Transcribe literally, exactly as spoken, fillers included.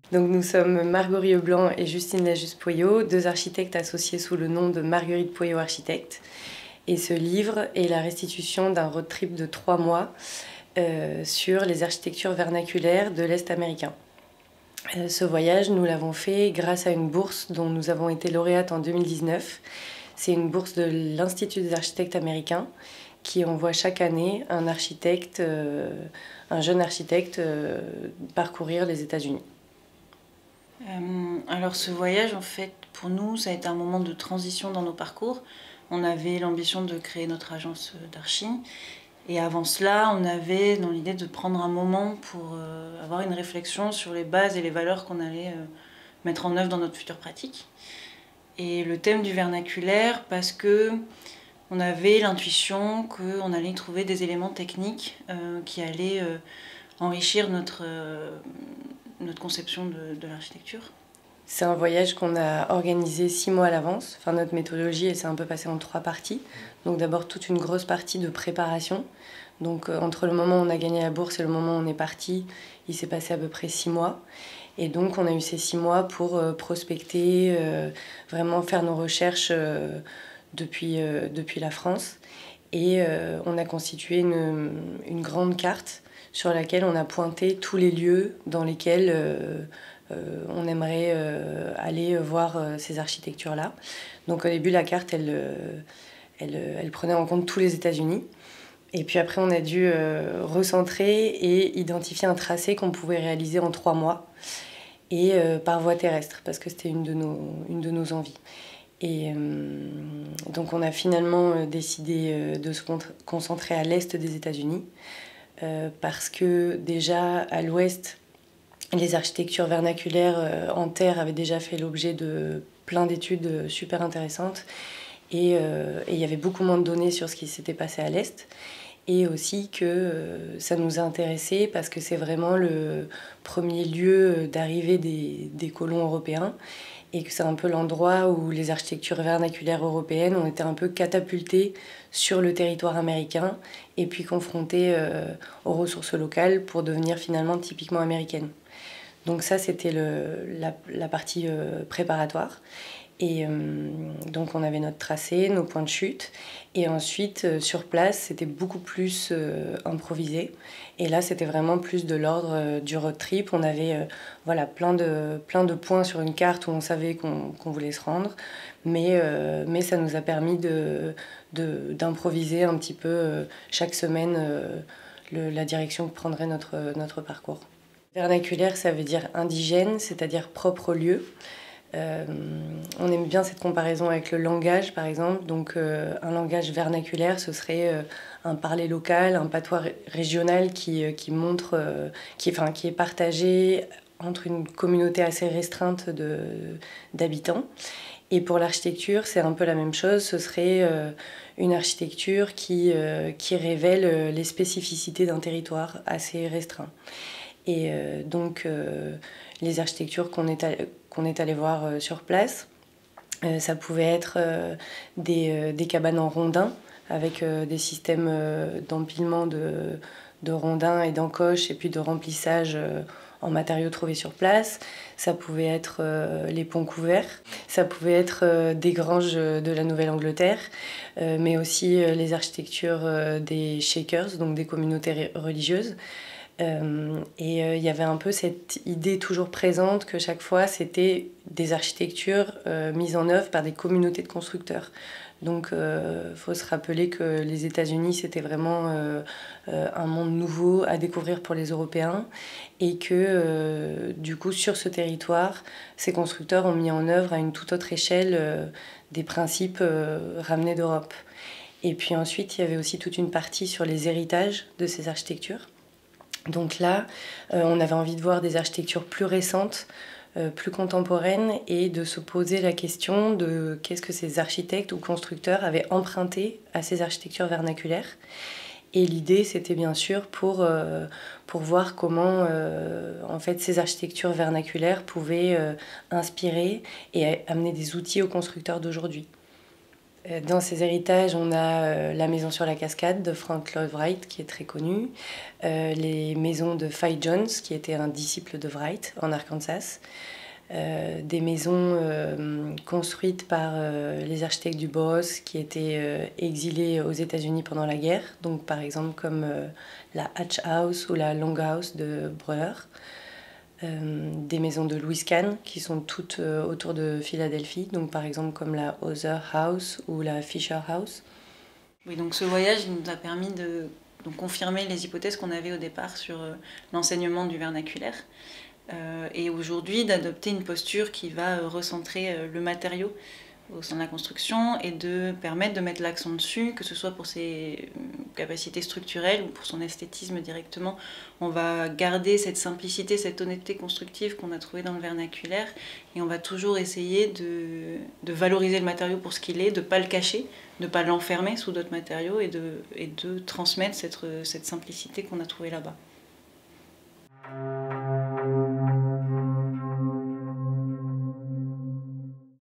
Donc nous sommes Marguerite Leblanc et Justine Lajusse-Poyot, deux architectes associés sous le nom de Marguerite Poyot Architecte. Et ce livre est la restitution d'un road trip de trois mois euh, sur les architectures vernaculaires de l'Est américain. Euh, ce voyage, nous l'avons fait grâce à une bourse dont nous avons été lauréates en deux mille dix-neuf. C'est une bourse de l'Institut des architectes américains qui envoie chaque année un architecte, euh, un jeune architecte euh, parcourir les États-Unis. Euh, alors ce voyage, en fait, pour nous, ça a été un moment de transition dans nos parcours. On avait l'ambition de créer notre agence d'archi. Et avant cela, on avait dans l'idée de prendre un moment pour euh, avoir une réflexion sur les bases et les valeurs qu'on allait euh, mettre en œuvre dans notre future pratique. Et le thème du vernaculaire, parce que on avait l'intuition qu'on allait y trouver des éléments techniques euh, qui allaient euh, enrichir notre, euh, notre conception de, de l'architecture. C'est un voyage qu'on a organisé six mois à l'avance. Enfin, notre méthodologie, elle s'est un peu passée en trois parties. Donc d'abord toute une grosse partie de préparation. Donc euh, entre le moment où on a gagné la bourse et le moment où on est parti, il s'est passé à peu près six mois. Et donc on a eu ces six mois pour euh, prospecter, euh, vraiment faire nos recherches euh, depuis, euh, depuis la France. Et euh, on a constitué une, une grande carte sur laquelle on a pointé tous les lieux dans lesquels euh, euh, on aimerait euh, aller voir euh, ces architectures-là. Donc au début, la carte, elle, euh, elle, elle prenait en compte tous les États-Unis. Et puis après, on a dû euh, recentrer et identifier un tracé qu'on pouvait réaliser en trois mois et euh, par voie terrestre, parce que c'était une de nos, une de nos envies. Et euh, donc on a finalement euh, décidé euh, de se concentrer à l'est des États-Unis euh, parce que déjà à l'ouest, les architectures vernaculaires euh, en terre avaient déjà fait l'objet de plein d'études super intéressantes et euh, et il y avait beaucoup moins de données sur ce qui s'était passé à l'est. Et aussi que euh, ça nous a intéressés parce que c'est vraiment le premier lieu d'arrivée des, des colons européens et que c'est un peu l'endroit où les architectures vernaculaires européennes ont été un peu catapultées sur le territoire américain et puis confrontées euh, aux ressources locales pour devenir finalement typiquement américaines. Donc ça, c'était le, la, la partie euh, préparatoire. Et euh, donc on avait notre tracé, nos points de chute. Et ensuite, euh, sur place, c'était beaucoup plus euh, improvisé. Et là, c'était vraiment plus de l'ordre euh, du road trip. On avait euh, voilà, plein, de, plein de points sur une carte où on savait qu'on qu'on voulait se rendre. Mais, euh, mais ça nous a permis de, de, d'improviser un petit peu euh, chaque semaine euh, le, la direction que prendrait notre, notre parcours. Vernaculaire, ça veut dire indigène, c'est-à-dire propre au lieu. Euh, on aime bien cette comparaison avec le langage, par exemple. Donc, euh, un langage vernaculaire, ce serait euh, un parler local, un patois régional qui, euh, qui montre, euh, qui, enfin, qui est partagé entre une communauté assez restreinte de, d'habitants. Et pour l'architecture, c'est un peu la même chose. Ce serait euh, une architecture qui, euh, qui révèle les spécificités d'un territoire assez restreint. Et euh, donc, euh, les architectures qu'on est, allé, qu'on est allé voir euh, sur place, euh, ça pouvait être euh, des, euh, des cabanes en rondins, avec euh, des systèmes euh, d'empilement de, de rondins et d'encoches, et puis de remplissage euh, en matériaux trouvés sur place. Ça pouvait être euh, les ponts couverts, ça pouvait être euh, des granges de la Nouvelle-Angleterre, euh, mais aussi euh, les architectures euh, des Shakers, donc des communautés religieuses. Euh, et il euh, y avait un peu cette idée toujours présente que chaque fois c'était des architectures euh, mises en œuvre par des communautés de constructeurs. Donc il euh, faut se rappeler que les États-Unis c'était vraiment euh, euh, un monde nouveau à découvrir pour les Européens et que euh, du coup sur ce territoire ces constructeurs ont mis en œuvre à une toute autre échelle euh, des principes euh, ramenés d'Europe. Et puis ensuite il y avait aussi toute une partie sur les héritages de ces architectures. Donc là, euh, on avait envie de voir des architectures plus récentes, euh, plus contemporaines, et de se poser la question de qu'est-ce que ces architectes ou constructeurs avaient emprunté à ces architectures vernaculaires. Et l'idée, c'était bien sûr pour, euh, pour voir comment euh, en fait, ces architectures vernaculaires pouvaient euh, inspirer et amener des outils aux constructeurs d'aujourd'hui. Dans ces héritages, on a euh, la maison sur la cascade de Frank Lloyd Wright, qui est très connue, euh, les maisons de Fyfe Jones, qui était un disciple de Wright en Arkansas, euh, des maisons euh, construites par euh, les architectes du Bauhaus qui étaient euh, exilés aux États-Unis pendant la guerre, donc par exemple comme euh, la Hatch House ou la Long House de Breuer. Euh, des maisons de Louis Kahn qui sont toutes euh, autour de Philadelphie, donc par exemple comme la Hauser House ou la Fisher House. Oui, donc ce voyage il nous a permis de donc, confirmer les hypothèses qu'on avait au départ sur euh, l'enseignement du vernaculaire euh, et aujourd'hui d'adopter une posture qui va euh, recentrer euh, le matériau au sein de la construction et de permettre de mettre l'accent dessus, que ce soit pour ses capacités structurelles ou pour son esthétisme directement. On va garder cette simplicité, cette honnêteté constructive qu'on a trouvée dans le vernaculaire et on va toujours essayer de, de valoriser le matériau pour ce qu'il est, de ne pas le cacher, de ne pas l'enfermer sous d'autres matériaux et de, et de transmettre cette, cette simplicité qu'on a trouvée là-bas.